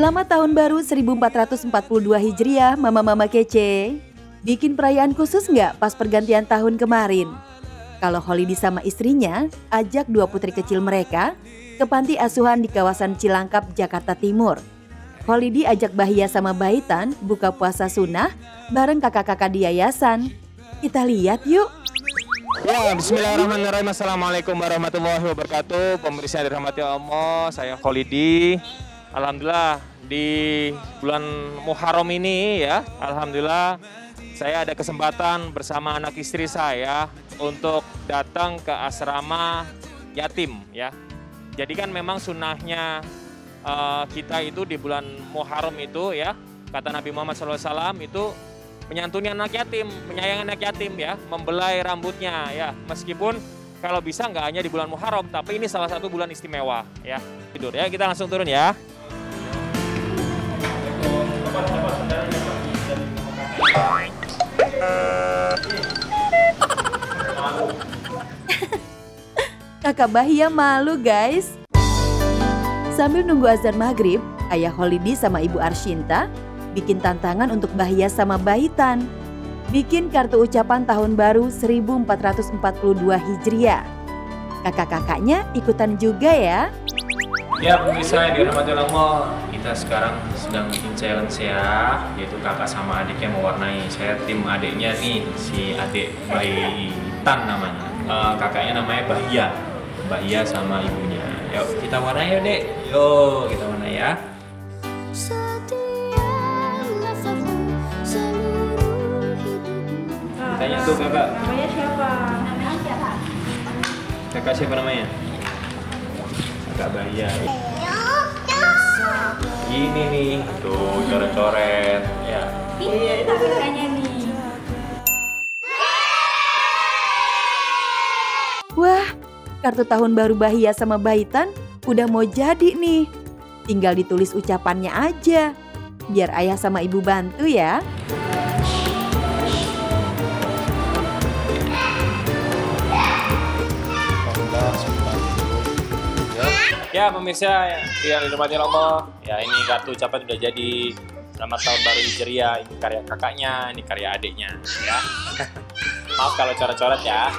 Selamat Tahun Baru 1442 Hijriah, Mama-Mama kece. Bikin perayaan khusus nggak pas pergantian tahun kemarin? Kalau Holiday sama istrinya, ajak dua putri kecil mereka ke panti asuhan di kawasan Cilangkap, Jakarta Timur. Holiday ajak Bahia sama Baitan buka puasa sunnah bareng kakak-kakak di yayasan. Kita lihat yuk. Ya, bismillahirrahmanirrahim. Assalamualaikum warahmatullahi wabarakatuh. Pemirsa yang dirahmati Allah, saya Holiday. Alhamdulillah di bulan Muharram ini ya, alhamdulillah saya ada kesempatan bersama anak istri saya untuk datang ke asrama yatim ya. Jadi kan memang sunnahnya kita itu di bulan Muharram itu ya, kata Nabi Muhammad SAW itu menyantuni anak yatim, menyayangi anak yatim ya, membelai rambutnya ya. Meskipun kalau bisa nggak hanya di bulan Muharram, tapi ini salah satu bulan istimewa ya. Tidur ya, kita langsung turun ya. Kakak Bahia malu guys. Sambil nunggu azan maghrib, ayah Holiday sama ibu Arshinta bikin tantangan untuk Bahia sama Baitan. Bikin kartu ucapan tahun baru 1442 Hijriah. Kakak-kakaknya ikutan juga ya. Ya pemirsa yang dirahmati Allah, kita sekarang sedang bikin challenge ya, yaitu kakak sama adiknya mewarnai. Saya tim adiknya nih, si adik Baitan namanya, kakaknya namanya Bahia sama ibunya. Yuk kita warnai yuk dek, yuk kita warnai ya. Tanya tuh kakak. Namanya siapa? Namanya siapa? Kakak siapa namanya? Kakak Bahia. Ini nih, tuh coret-coret ya. Iya, itu kakaknya nih. Wah, kartu tahun baru Bahia sama Baitan udah mau jadi nih. Tinggal ditulis ucapannya aja. Biar ayah sama ibu bantu ya. Ya pemirsa yang dirahmati Allah, ya ini kartu ucapan udah jadi. Selamat Tahun Baru Hijriah, ini karya kakaknya, ini karya adiknya ya. Maaf kalau coret-coret ya.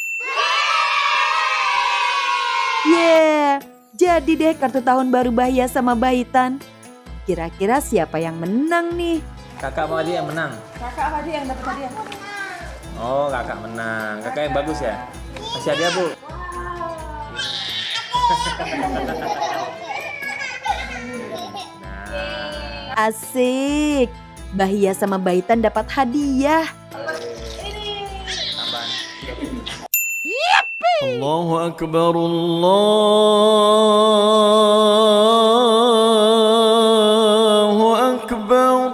Yeah, jadi deh kartu tahun baru Bahia sama Baitan. Kira-kira siapa yang menang nih? Kakak mau adik yang menang? Kakak apa yang dapat hadiah? Oh kakak menang, kakak yang bagus ya? Kasih hadiah bu. Asik, Bahia sama Baitan dapat hadiah. Allahu Akbar, Allahu Akbar.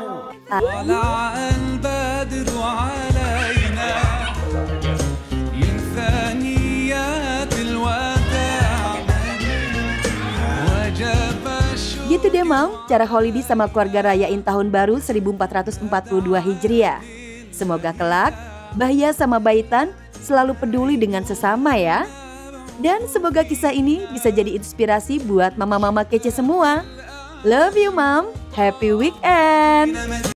Gitu deh Mam, cara Holiday sama keluarga rayain tahun baru 1442 Hijriah. Semoga kelak Bahia sama Baitan selalu peduli dengan sesama ya. Dan semoga kisah ini bisa jadi inspirasi buat mama-mama kece semua. Love you Mam, happy weekend.